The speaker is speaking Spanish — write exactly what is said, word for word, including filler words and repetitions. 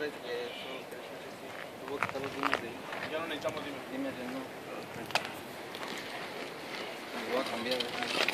fuera es que eso, que eso, que sí. Tuvo que estar los dimes de ahí. Ya no necesitamos dimes. Dimes de no. Me voy a cambiar.